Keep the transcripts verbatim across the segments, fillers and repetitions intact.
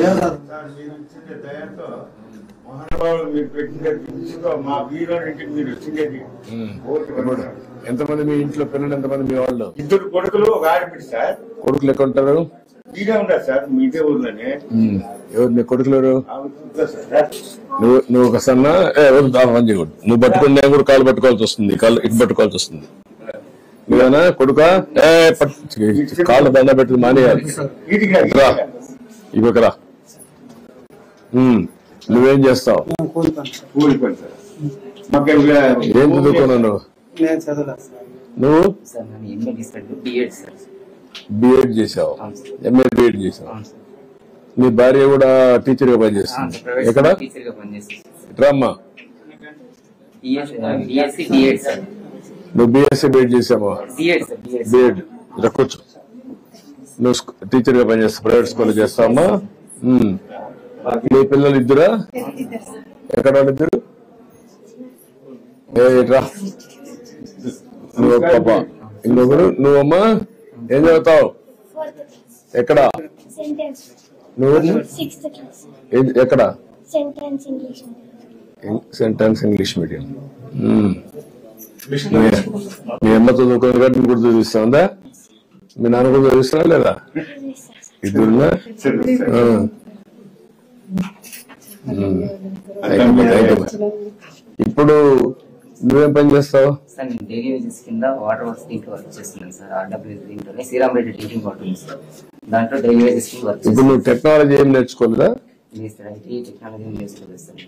ఎంతమంది మీ ఇంట్లో పిల్లలు, ఎంతమంది మీ వాళ్ళు? ఇద్దరు కొడుకులు ఒక ఆడబిడ్డ సార్. కొడుకులు ఎక్కడ ఉంటారు? ఇదే ఉంటారు సార్, మీదే ఊర్లోనే. ఎవరు నీ కొడుకులు? ఎవరు? నువ్వు నువ్వు ఒక సన్న పని చేయకూడదు. నువ్వు పట్టుకుని నేను కూడా కాళ్ళు పట్టుకోవాల్సి వస్తుంది, కాళ్ళు ఇటు పట్టుకోవాల్సి వస్తుంది. నువ్వేనా కొడుక? ఏ కాళ్ళు దండ పెట్టి మానేయాలి. ఇవ్వకరా. నువ్వేం చేస్తావు? ఏం చదువుకున్నావు నువ్వు? నువ్వు బిఎడ్ చేసావు, ఎంఏ బిఎడ్ చేసావు. నీ భార్య కూడా టీచర్ గా పనిచేస్తుంది. ఎక్కడ? రామ్మా, నువ్వు బిఎస్సీ బిఎడ్ చేసావా? బిఎడ్ కూర్చో. నువ్వు టీచర్ గా పనిచేస్తావు, ప్రైవేట్ స్కూల్ చేస్తావమ్మా. నీ పిల్లలు ఇద్దరా? ఎక్కడ ఇద్దరు? రా. నువ్వు పాప, ఇంకొకరు. నువ్వమ్మా ఏం చదువుతావు? ఎక్కడ? నువ్వు ఎక్కడ? Sentence English medium. మీ అమ్మ చదువుకుని కాబట్టి కూడా చదివిస్తుందా? మీ నాన్న కూడా చదివిస్తున్నా లేదా? ఇద్దరున్నా? ఇప్పుడు నువ్వేం పని చేస్తావు? సార్ నేను డైలీ వేజెస్ కింద వాటర్ వర్క్స్ దీంట్లో వర్క్ చేస్తున్నాను సార్. ఆర్డబ్ల్యూ దీంట్లోనే శ్రీరామరెడ్డి డ్రింకింగ్ వాటర్ ఉంది సార్, దాంట్లో డైలీ వేజెస్ కింద వర్క్. ఇప్పుడు నువ్వు టెక్నాలజీ ఏం నేర్చుకోలేదా? లేదు సార్, ఐటీ టెక్నాలజీ ఏం నేర్చుకోలేదు సార్.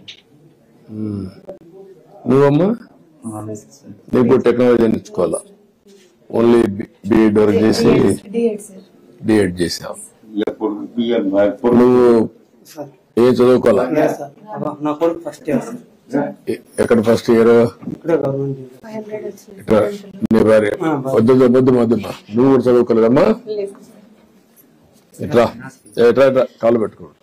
నువ్వమ్మా? నీకు టెక్నాలజీ నేర్చుకోవాలా? ఓన్లీ బిఎడ్ వర్క్ చేసి డిఎడ్ చేసావు. నువ్వు ఏం చదువుకోవాలా? ఎక్కడ ఫస్ట్ ఇయర్? నీ భార్య వద్దు వద్దు వద్దమ్మా, నువ్వు కూడా చదువుకోలేదమ్మా. ఇట్లా ఎట్లా ఇట్లా కాళ్ళు పెట్టుకోడు.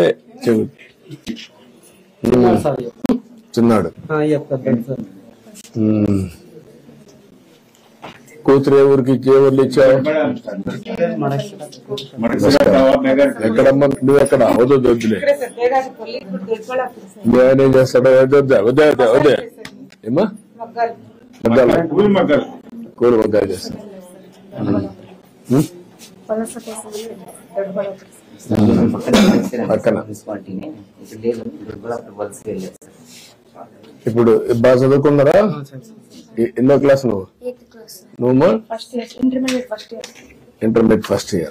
చిన్నాడు. కూతురు ఏ ఊరికి ఏ ఊర్లు ఇచ్చావు? ఎక్కడమ్మా? నువ్వు ఎక్కడ? వద్దు వద్దులే. నేను ఏం చేస్తాడో వద్దా వద్దా వద్దా వద్దా ఏమా? మగ్గాలు కూలి మగ్గాలు చేస్తా. పక్కన ఇప్పుడు బాగా చదువుకున్నారా? ఎన్నో క్లాస్ నువ్వు? నువ్వు intermediate first year.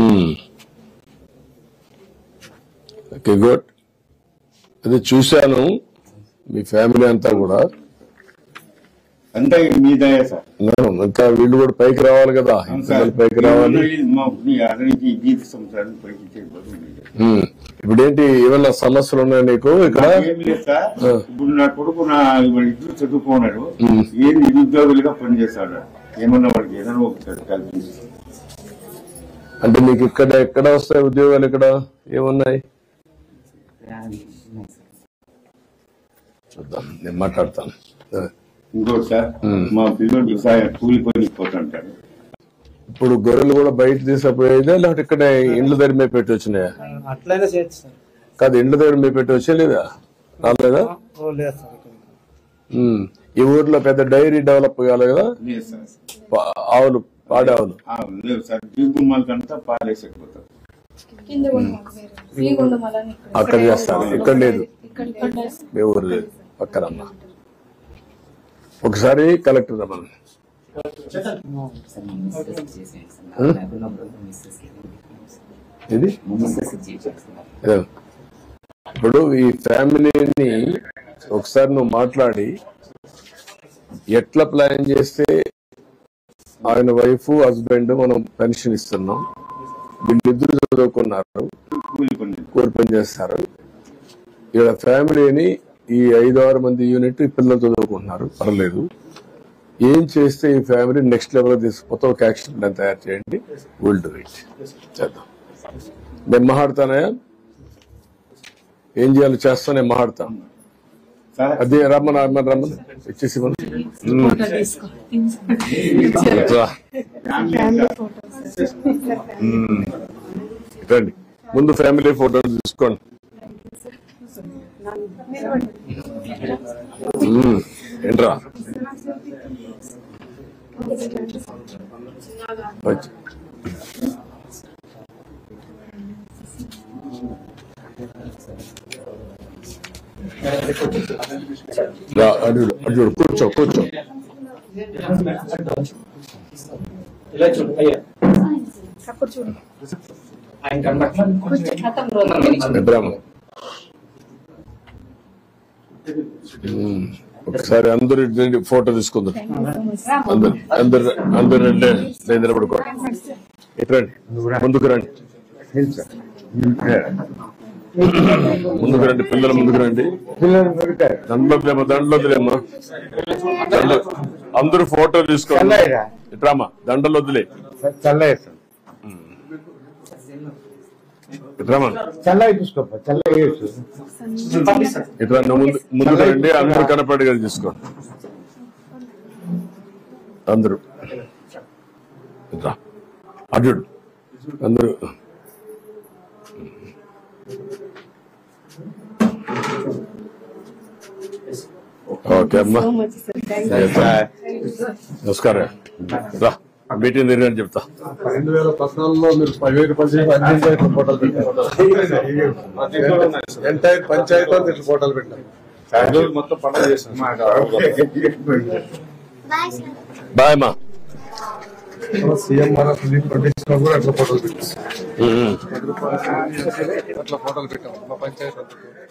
Okay, good. అదే చూశాను మీ ఫ్యామిలీ అంతా కూడా. అంతా మీ దయ సార్. ఇంకా వీళ్ళు కూడా పైకి రావాలి కదా, పైకి రావాలి. ఇప్పుడు ఏంటి ఏమన్నా సమస్యలు ఉన్నాయి నీకు ఇక్కడ? ఏం లేదు సార్. ఇప్పుడు నా కొడుకు నా ఇద్దరు చదువుకున్నాడు, ఏం నిరుద్యోగులుగా పనిచేస్తాడు. ఏమన్నా వాడికి ఏదైనా ఒకసారి కల్పించి. అంటే నీకు ఇక్కడ ఎక్కడ వస్తాయి ఉద్యోగాలు? ఇక్కడ ఏమున్నాయి చూద్దాం, నేను మాట్లాడతాను. ఇంకోటి సార్, మా పిల్లలు కూలి పనికి పోతుంటాడు. ఇప్పుడు గొర్రెలు కూడా బయట తీసుకుపోయేదా లేకపోతే ఇక్కడ ఇండ్ల దగ్గర మేము పెట్టి వచ్చినాయా? అట్లయినా చేయొచ్చు సార్. కాదు, ఇండ్ల దగ్గర మేము పెట్టి వచ్చే లేదా? రాలేదా? ఈ ఊర్లో పెద్ద డైరీ డెవలప్ కావాలి కదా? ఆవులు, పాడే ఆవులు లేవు సార్. జీగుమ్మలకంతా పాలేసేకపోతారు. అక్కడ చేస్తారు, ఇక్కడ లేదు. మీ ఊరు లేదు, పక్కనమ్మా. ఒకసారి కలెక్టర్ రమ్మని. ఇది ఇప్పుడు ఈ ఫ్యామిలీని ఒకసారి నువ్వు మాట్లాడి ఎట్లా ప్లాన్ చేస్తే ఆయన వైఫ్ హస్బెండ్ మనం పెన్షన్ ఇస్తున్నాం, వీళ్ళిద్దరు చదువుకున్నారు, కూలి పని చేస్తారు. ఇక్కడ ఫ్యామిలీని ఈ ఐదు ఆరు మంది యూనిట్ పిల్లలు చదువుకుంటున్నారు, పర్లేదు. ఏం చేస్తే ఈ ఫ్యామిలీ నెక్స్ట్ లెవెల్ తీసుకుపోతే ఒక యాక్షన్ ప్లాన్ తయారు చేయండి. Will do it. చేద్దాం. నేను మాట్లాడతానయా? ఏం చేయాలో చేస్తా, నేను మాట్లాడతాను. అదే రమ్మని రమ్మని రమ్మని ఇచ్చేసి రండి. ముందు ఫ్యామిలీ ఫోటో తీసుకోండి. ఉమ్, ఏంట్రా వచ్చి. రా, అటు చూడు, అటు చూడు, కూర్చో కూర్చో. ఇలా చూడు అయ్యా ఆయన కనబట్ల నిద్రామ. ఉమ్, ఒకసారి అందరు ఇటు ఫోటో తీసుకుందాం. అందరు అందరు అందరు రండి, నేను నిలబడుకోండి. ఇటు రండి, ముందుకు రండి, ముందుకు రండి, పిల్లలు ముందుకు రండి. దండలోదిలేమ్మా, దండలోదిలేమ్మా, దండ అందరూ ఫోటో తీసుకోండి. ఇట్రామా, దండలు వదిలే. ఇట్రామా, ఇట్రా, ముందు ముందుకు రండి, అందరూ కనపడిగా తీసుకోండి. అందరూ ఇట్రా, అటు అందరూ. ఓకే అమ్మా, నమస్కారం. రా, మీటింగ్ తిరిగి చెప్తా. రెండు వేల పద్నాలుగులో మీరు పదివేలు పదిహేను అన్ని ఇట్లా ఫోటోలు పెట్టారు. ఎంటైర్ పంచాయతీ అంతా ఇట్లా ఫోటోలు పెట్టారు. మొత్తం పండుగ చేశారు. బాయ్ అమ్మా. సీఎం మన పండించిన కూడా అట్లా ఫోటోలు పెట్టారు. అట్లా ఫోటోలు పెట్టాము మా పంచాయతీ.